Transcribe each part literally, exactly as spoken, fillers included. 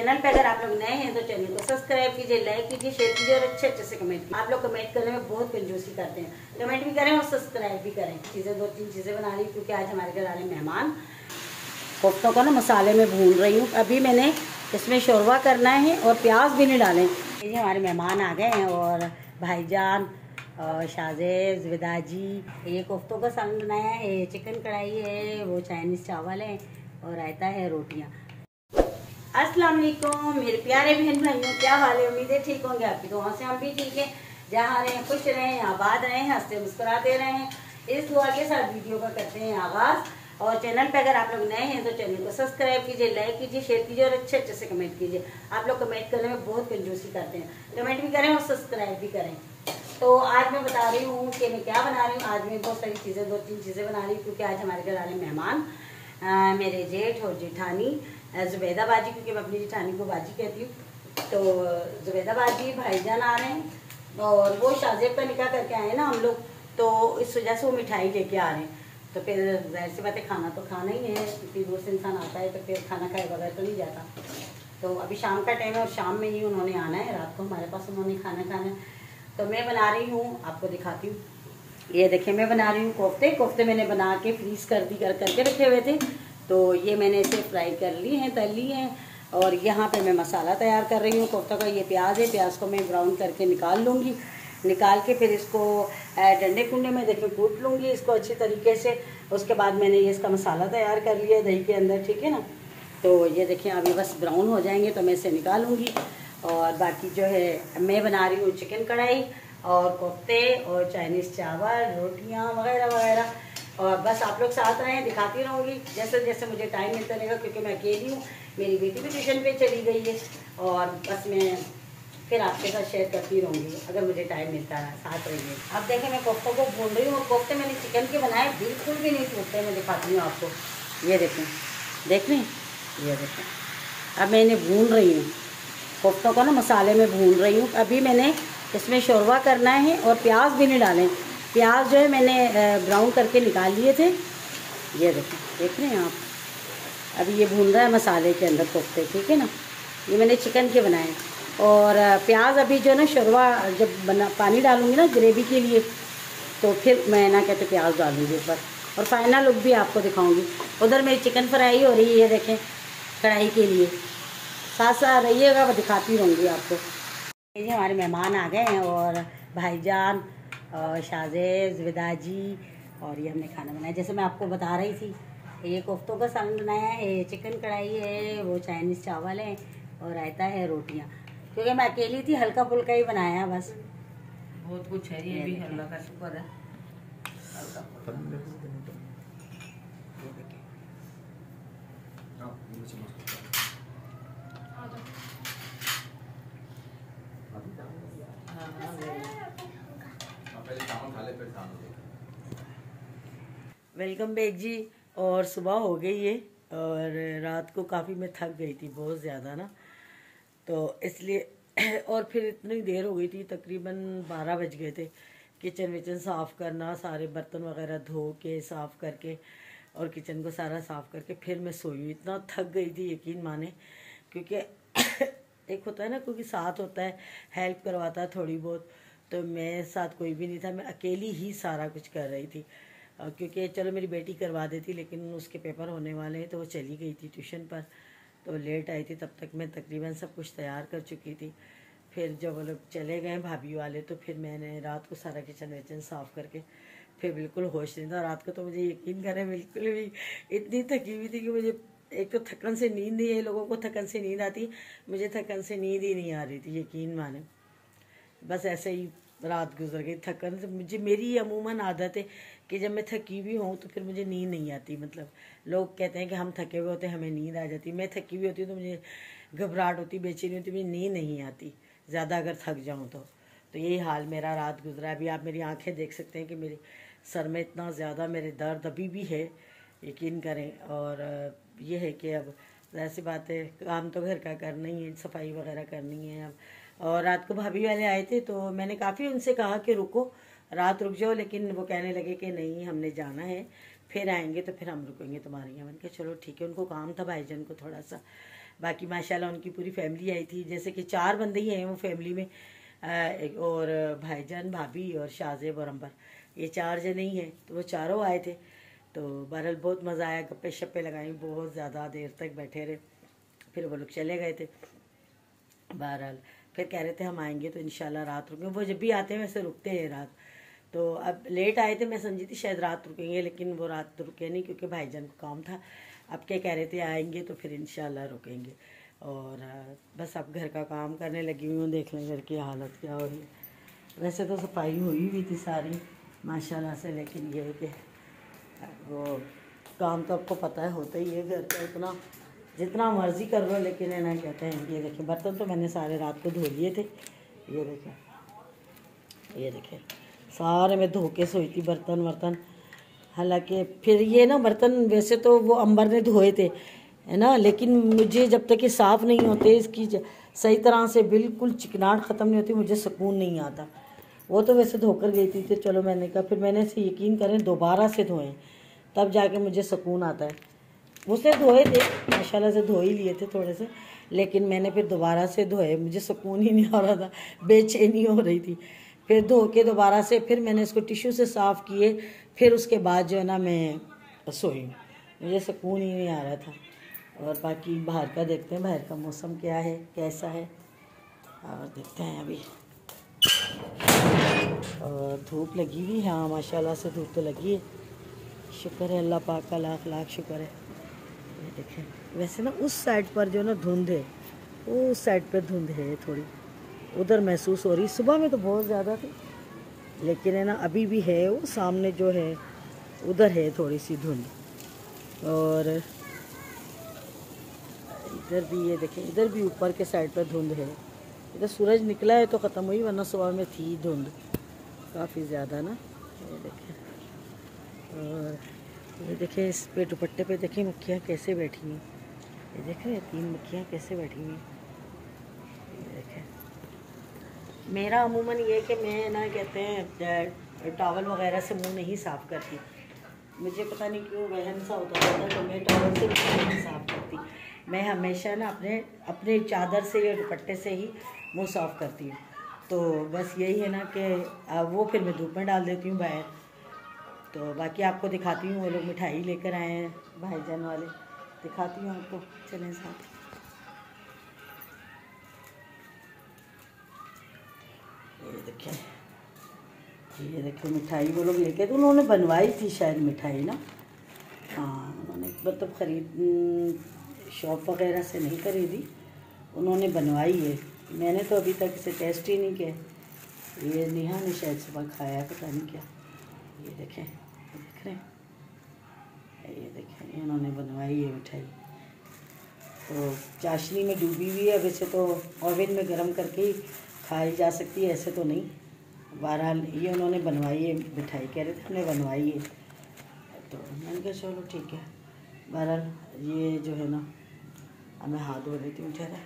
Channel पे अगर आप लोग नए हैं तो चैनल को सब्सक्राइब कीजिए, लाइक कीजिए, शेयर कीजिए और अच्छे अच्छे से कमेंट कीजिए। आप लोग कमेंट करने में बहुत कंजूसी करते हैं, कमेंट भी करें और सब्सक्राइब भी करें। चीज़ें दो तीन चीज़ें बना रही हूँ क्योंकि आज हमारे घर आ रहे मेहमान। कोफ्तों को ना मसाले में भून रही हूँ। अभी मैंने इसमें शोरबा करना है और प्याज भी नहीं डालें। ये हमारे मेहमान आ गए हैं और भाईजान और शाहजेब जुबैदा जी, ये कोफ्तों का सालन बनाया है, ये चिकन कढ़ाई है, वो चाइनीज़ चावल है और रायता है, रोटियाँ। अस्सलाम वालेकुम मेरे प्यारे बहन भाइयों, क्या हाल है? उम्मीद है ठीक होंगे। आपकी दुआ से हम भी ठीक हैं। जहाँ रहें खुश रहें, आबाद रहें, हंसते मुस्कुराते रहें। इस दुआ के साथ वीडियो का करते हैं आगाज़। और चैनल पे अगर आप लोग नए हैं तो चैनल को सब्सक्राइब कीजिए, लाइक कीजिए, शेयर कीजिए और अच्छे अच्छे से कमेंट कीजिए। आप लोग कमेंट करने में बहुत कंजूसी करते हैं, कमेंट भी करें और सब्सक्राइब भी करें। तो आज मैं बता रही हूँ कि मैं क्या बना रही हूँ। आज मैं बहुत सारी चीज़ें दो तीन चीज़ें बना रही हूँ क्योंकि आज हमारे घर आ रहे मेहमान, आ, मेरे जेठ और जेठानी जुबैदा बाजी, क्योंकि मैं अपनी जेठानी को बाजी कहती हूँ। तो जुबैदा बाजी भाईजान आ रहे हैं और वो शाहजेब का निकाह करके आए हैं ना हम लोग, तो इस वजह से वो मिठाई लेके आ रहे हैं। तो फिर जाहिर सी बात है खाना तो खाना ही है, क्योंकि दूर से इंसान आता है तो फिर खाना खाए बगैर तो नहीं जाता। तो अभी शाम का टाइम है और शाम में ही उन्होंने आना है, रात को हमारे पास उन्होंने खाना खाना है। तो मैं बना रही हूँ, आपको दिखाती हूँ। ये देखिए मैं बना रही हूँ कोफ्ते। कोफ्ते मैंने बना के फ्रीज़ कर दी कर करके रखे हुए थे, तो ये मैंने इसे फ्राई कर ली हैं, तल ली हैं। और यहाँ पे मैं मसाला तैयार कर रही हूँ कोफ्ता का। ये प्याज है, प्याज को मैं ब्राउन करके निकाल लूँगी। निकाल के फिर इसको डंडे कुंडे में देखिए कूट लूँगी इसको अच्छी तरीके से। उसके बाद मैंने ये इसका मसाला तैयार कर लिया दही के अंदर, ठीक है ना। तो ये देखिए अभी बस ब्राउन हो जाएंगे तो मैं इसे निकालूँगी। और बाकी जो है मैं बना रही हूँ चिकन कढ़ाई और कोफ्ते और चाइनीज़ चावल, रोटियाँ वगैरह वगैरह। और बस आप लोग साथ रहें, दिखाती रहूँगी जैसे जैसे मुझे टाइम मिलता रहेगा, क्योंकि मैं अकेली हूँ, मेरी बेटी भी ट्यूशन पे चली गई है। और बस मैं फिर आपके साथ शेयर करती रहूँगी अगर मुझे टाइम मिलता है, साथ रहिए। अब देखें मैं कोफ्तों को भून रही हूँ और कोफ्ते मैंने चिकन के बनाए, बिल्कुल भी नहीं टूटते। मैं दिखाती हूँ आपको, ये देखें, देख रही ये देखें। अब मैं इन्हें भून रही हूँ, कोफ्तों को ना मसाले में भून रही हूँ। अभी मैंने इसमें शोरबा करना है और प्याज भी नहीं डालें। प्याज जो है मैंने ब्राउन करके निकाल लिए थे, ये देखें, देख रहे हैं आप। अभी ये भून रहा है मसाले के अंदर कोफ्ते, ठीक है ना। ये मैंने चिकन के बनाए। और प्याज अभी जो ना शोरबा जब बना पानी डालूँगी ना ग्रेवी के लिए, तो फिर मैं ना कहते प्याज डालूँगी ऊपर और फाइनल लुक भी आपको दिखाऊँगी। उधर मेरी चिकन फ्राई हो रही है, देखें कढ़ाई के लिए। साथ साथ रहिएगा, मैं दिखाती रहूँगी आपको। ये हमारे मेहमान आ गए हैं और भाईजान और शाहजेब जुबैदा जी, और ये हमने खाना बनाया जैसे मैं आपको बता रही थी। ये कोफ्तों का सालन बनाया है, चिकन कढ़ाई है, वो चाइनीज़ चावल है और रायता है, रोटियाँ। क्योंकि मैं अकेली थी, हल्का फुल्का ही बनाया बस। बहुत कुछ है, ये भी अल्लाह का शुक्र है। वेलकम बैक जी। और सुबह हो गई है और रात को काफ़ी मैं थक गई थी बहुत ज़्यादा ना, तो इसलिए और फिर इतनी देर हो गई थी, तकरीबन बारह बज गए थे। किचन विचन साफ़ करना, सारे बर्तन वगैरह धो के साफ़ करके और किचन को सारा साफ़ करके फिर मैं सोई। इतना थक गई थी यकीन माने, क्योंकि एक होता है ना क्योंकि साथ होता है, हेल्प करवाता है थोड़ी बहुत, तो मेरे साथ कोई भी नहीं था, मैं अकेली ही सारा कुछ कर रही थी। क्योंकि चलो मेरी बेटी करवा देती, लेकिन उसके पेपर होने वाले हैं तो वो चली गई थी ट्यूशन पर, तो लेट आई थी। तब तक मैं तकरीबन सब कुछ तैयार कर चुकी थी। फिर जब वो लोग चले गए भाभी वाले, तो फिर मैंने रात को सारा किचन विचन साफ़ करके फिर बिल्कुल होश नहीं था रात को। तो मुझे यकीन करें बिल्कुल भी इतनी थकी हुई थी कि मुझे एक तो थकन से नींद नहीं, है लोगों को थकन से नींद आती, मुझे थकन से नींद ही नहीं आ रही थी, यकीन माने। बस ऐसे ही रात गुजर गई थकन से। मुझे मेरी अमूमन आदत है कि जब मैं थकी हुई हूँ तो फिर मुझे नींद नहीं आती। मतलब लोग कहते हैं कि हम थके हुए होते हैं हमें नींद आ जाती, मैं थकी हुई होती हूँ तो मुझे घबराहट होती, बेचैनी होती, मुझे नींद नहीं आती ज़्यादा अगर थक जाऊँ तो। तो यही हाल मेरा रात गुजरा। अभी आप मेरी आंखें देख सकते हैं कि मेरे सर में इतना ज़्यादा मेरे दर्द अभी भी है, यकीन करें। और ये है कि अब ऐसी बात है, काम तो घर का करना ही है, सफाई वगैरह करनी है अब। और रात को भाभी वाले आए थे तो मैंने काफ़ी उनसे कहा कि रुको, रात रुक जाओ, लेकिन वो कहने लगे कि नहीं हमने जाना है, फिर आएंगे तो फिर हम रुकेंगे तुम्हारे यहाँ। मैंने कहा चलो ठीक है। उनको काम था भाईजान को थोड़ा सा बाकी माशाल्लाह उनकी पूरी फैमिली आई थी, जैसे कि चार बंदे ही हैं वो फैमिली में, और भाईजान, भाभी और शाहजेब और अंबर, ये चार जने ही हैं। तो वो चारों आए थे। तो बहरहाल बहुत मज़ा आया, गप्पे शप्पे लगाई, बहुत ज़्यादा देर तक बैठे रहे। फिर वो लोग चले गए थे। बहरहाल फिर कह रहे थे हम आएंगे तो इंशाल्लाह रात रुकेंगे। वो जब भी आते हैं वैसे रुकते हैं रात। तो अब लेट आए थे, मैं समझी थी शायद रात रुकेंगे, लेकिन वो रात रुके नहीं क्योंकि भाईजान को काम था। अब क्या कह रहे थे आएंगे तो फिर इंशाल्लाह रुकेंगे। और बस अब घर का काम करने लगी हुई हूँ, देख लें घर की हालत क्या हो रही है। वैसे तो सफाई हुई हुई थी सारी माशाल्लाह से, लेकिन ये है कि वो काम तो आपको पता है होता ही है घर का, इतना जितना मर्ज़ी कर लो, लेकिन है ना कहते हैं। ये देखिए बर्तन तो मैंने सारे रात को धो लिए थे। ये देखें, ये देखें सारे मैं धो के सोई थी बर्तन वर्तन। हालांकि फिर ये ना बर्तन वैसे तो वो अंबर ने धोए थे, है ना, लेकिन मुझे जब तक ये साफ़ नहीं होते, इसकी सही तरह से बिल्कुल चिकनाहट ख़त्म नहीं होती, मुझे सुकून नहीं आता। वो तो वैसे धोकर गई थी तो चलो मैंने कहा, फिर मैंने से यकीन करें दोबारा से धोएं तब जाके मुझे सुकून आता है। उसने धोए थे माशाल्लाह से, धो ही लिए थे थोड़े से, लेकिन मैंने फिर दोबारा से धोए, मुझे सुकून ही नहीं आ रहा था, बेचैनी हो रही थी। फिर धो के दोबारा से फिर मैंने इसको टिश्यू से साफ़ किए, फिर उसके बाद जो है ना मैं सोई, मुझे सुकून ही नहीं आ रहा था। और बाकी बाहर का देखते हैं, बाहर का मौसम क्या है, कैसा है, और देखते हैं अभी। और धूप लगी हुई, हाँ माशाल्लाह से धूप तो लगी है, शुक्र है अल्लाह पाक का, लाख लाख शुक्र है। ये देखें, वैसे ना उस साइड पर जो ना धुंध है, वो उस साइड पर धुंध है थोड़ी, उधर महसूस हो रही। सुबह में तो बहुत ज़्यादा थी, लेकिन है ना अभी भी है, वो सामने जो है उधर है थोड़ी सी धुंध। और इधर भी ये देखें, इधर भी ऊपर के साइड पर धुंध है। इधर सूरज निकला है तो ख़त्म हुई, वरना सुबह में थी धुंध काफ़ी ज़्यादा ना। ये देखें, और ये देखें इस पे दुपट्टे पे देखें मक्खियाँ कैसे बैठी हैं। ये देखें तीन मक्खियाँ कैसे बैठी हुई। ये देखें, मेरा अमूमन ये कि मैं ना कहते हैं टॉवल वगैरह से मुंह नहीं साफ़ करती, मुझे पता नहीं क्यों वहम सा होता था, तो मैं टॉवल से मुंह नहीं साफ़ करती। मैं हमेशा ना अपने अपने चादर से या दुपट्टे से ही मुंह साफ़ करती हूँ। तो बस यही है ना कि वो फिर मैं धूप में डाल देती हूँ बाहर। तो बाकी आपको दिखाती हूँ, वो लोग मिठाई लेकर आए हैं भाईजान वाले, दिखाती हूँ आपको, चलें साथ। ये देखें, ये देखें मिठाई वो लोग लेके, तो उन्होंने बनवाई थी शायद मिठाई ना, हाँ उन्होंने मतलब ख़रीद शॉप वगैरह से नहीं खरीदी, उन्होंने बनवाई है। मैंने तो अभी तक इसे टेस्ट ही नहीं किया। ये नेहा ने शायद सुबह खाया, पता नहीं क्या। ये देखें, देख रहे हैं, ये देखें इन्होंने बनवाई है मिठाई। तो चाशनी में डूबी हुई है, वैसे तो ओवन में गर्म करके ही खाई जा सकती है, ऐसे तो नहीं। बहरहाल ये उन्होंने बनवाई है मिठाई, कह रहे थे हमने बनवाई है, तो मैंने कहा चलो ठीक है। बहरहाल ये जो है ना, अब मैं हाथ धो लेती हूँ ठहरा।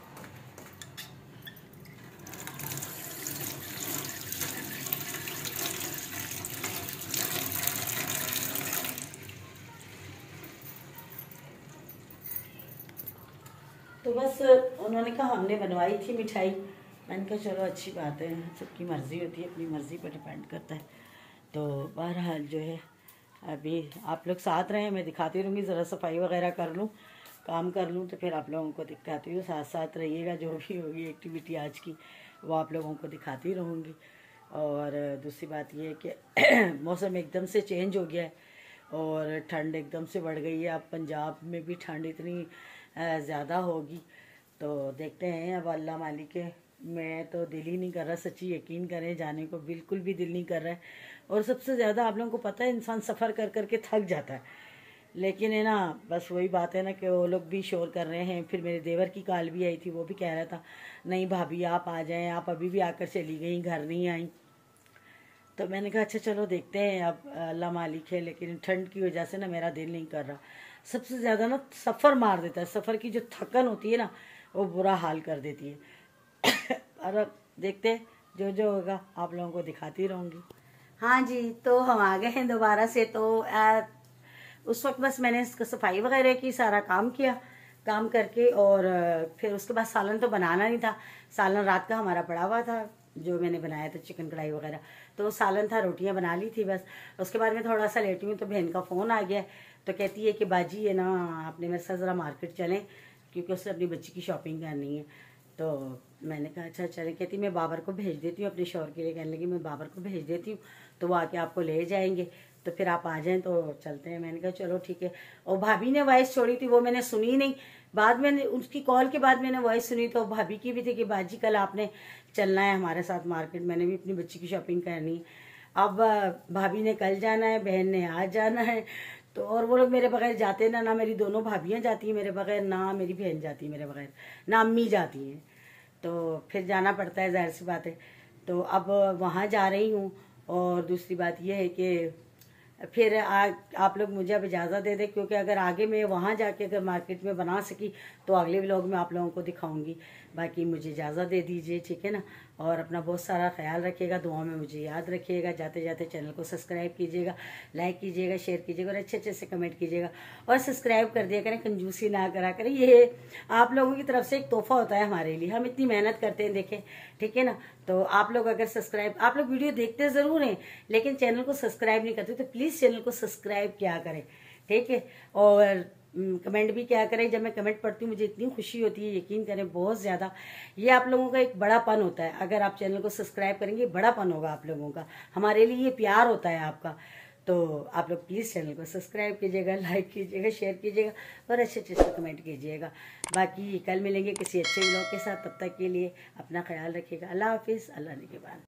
तो बस उन्होंने कहा हमने बनवाई थी मिठाई, मैंने कहा चलो अच्छी बात है, सबकी मर्ज़ी होती है, अपनी मर्ज़ी पर डिपेंड करता है। तो बहरहाल जो है अभी आप लोग साथ रहें, मैं दिखाती रहूँगी, ज़रा सफाई वगैरह कर लूँ, काम कर लूँ, तो फिर आप लोगों को दिखाती हूँ। साथ साथ रहिएगा, जो भी होगी एक्टिविटी आज की वो आप लोगों को दिखाती रहूँगी। और दूसरी बात ये है कि मौसम एकदम से चेंज हो गया है और ठंड एकदम से बढ़ गई है। अब पंजाब में भी ठंड इतनी ज़्यादा होगी, तो देखते हैं अब अल्लाह मालिक है। मैं तो दिल ही नहीं कर रहा, सच्ची यकीन करें, जाने को बिल्कुल भी दिल नहीं कर रहा है। और सबसे ज़्यादा आप लोगों को पता है, इंसान सफ़र कर कर के थक जाता है, लेकिन है ना बस वही बात है ना कि वो लोग भी शोर कर रहे हैं। फिर मेरे देवर की कॉल भी आई थी, वो भी कह रहा था नहीं भाभी आप आ जाएं, आप अभी भी आकर चली गई, घर नहीं आई। तो मैंने कहा अच्छा चलो देखते हैं, अब अल्लाह मालिक है, लेकिन ठंड की वजह से ना मेरा दिल नहीं कर रहा। सबसे ज़्यादा ना सफ़र मार देता है, सफ़र की जो थकन होती है ना वो बुरा हाल कर देती है। और अब देखते हैं जो जो होगा आप लोगों को दिखाती रहूँगी। हाँ जी, तो हम आ गए हैं दोबारा से। तो आ, उस वक्त बस मैंने इसका सफाई वगैरह की, सारा काम किया, काम करके और फिर उसके बाद सालन तो बनाना नहीं था। सालन रात का हमारा पड़ा हुआ था जो मैंने बनाया था, चिकन कढ़ाई वगैरह, तो सालन था, रोटियां बना ली थी बस। उसके बाद में थोड़ा सा लेटी हूँ तो बहन का फ़ोन आ गया, तो कहती है कि बाजी है ना, आपने मेरे साथ ज़रा मार्केट चलें क्योंकि उससे अपनी बच्ची की शॉपिंग करनी है। तो मैंने कहा अच्छा चलें। कहती मैं बाबर को भेज देती हूँ अपने शौहर के लिए, कहने लगी मैं बाबर को भेज देती हूँ तो वो आके आपको ले जाएंगे, तो फिर आप आ जाएं तो चलते हैं। मैंने कहा चलो ठीक है। और भाभी ने वॉइस छोड़ी थी, वो मैंने सुनी नहीं, बाद में उसकी कॉल के बाद मैंने वॉइस सुनी तो भाभी की भी थी कि बाजी कल आपने चलना है हमारे साथ मार्केट, मैंने भी अपनी बच्ची की शॉपिंग करनी है। अब भाभी ने कल जाना है, बहन ने आज जाना है, तो और वो लोग मेरे बगैर जाते ना, ना मेरी दोनों भाभियाँ जाती हैं मेरे बगैर, ना मेरी बहन जाती है मेरे बगैर, ना अम्मी जाती हैं, तो फिर जाना पड़ता है, जाहिर सी बात है। तो अब वहाँ जा रही हूँ। और दूसरी बात यह है कि फिर आ, आप लोग मुझे अब इजाज़त दे दें, क्योंकि अगर आगे मैं वहाँ जाके अगर मार्केट में बना सकी तो अगले व्लॉग में आप लोगों को दिखाऊंगी। बाकी मुझे इजाज़त दे दीजिए, ठीक है ना। और अपना बहुत सारा ख्याल रखिएगा, दुआ में मुझे याद रखिएगा। जाते जाते चैनल को सब्सक्राइब कीजिएगा, लाइक कीजिएगा, शेयर कीजिएगा और अच्छे अच्छे से कमेंट कीजिएगा और सब्सक्राइब कर दिया करें, कंजूसी ना करा करें। ये आप लोगों की तरफ से एक तोहफा होता है हमारे लिए, हम इतनी मेहनत करते हैं देखें, ठीक है ना। तो आप लोग अगर सब्सक्राइब, आप लोग वीडियो देखते ज़रूर हैं लेकिन चैनल को सब्सक्राइब नहीं करते, तो प्लीज़ चैनल को सब्सक्राइब किया करें, ठीक है। और कमेंट भी क्या करें, जब मैं कमेंट पढ़ती हूँ मुझे इतनी खुशी होती है, यकीन करें बहुत ज़्यादा। ये आप लोगों का एक बड़ापन होता है, अगर आप चैनल को सब्सक्राइब करेंगे बड़ापन होगा आप लोगों का, हमारे लिए ये प्यार होता है आपका। तो आप लोग प्लीज़ चैनल को सब्सक्राइब कीजिएगा, लाइक कीजिएगा, शेयर कीजिएगा और अच्छे अच्छे से कमेंट कीजिएगा। बाकी कल मिलेंगे किसी अच्छे व्लॉग के साथ, तब तक के लिए अपना ख्याल रखिएगा। अल्लाह हाफिज़, अल्लाह ने के बाद।